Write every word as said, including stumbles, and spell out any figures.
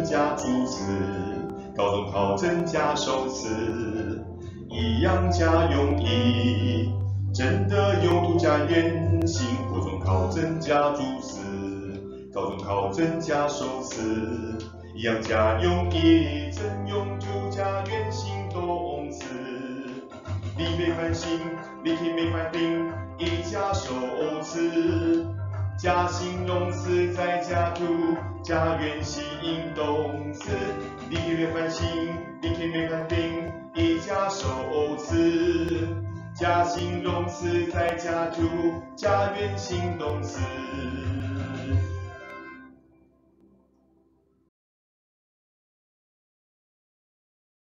加助词，高中考证加受词，一样加用意，真的用途加原形，国中考证加助词，高中考证加受词，一样加用意，真用途加原形动词，理没反形，理题没反定，一加受词。加形容词再加图，加原形动词，理题没反形，理题没反定，一加受词，加形容词再加图，加原形动词。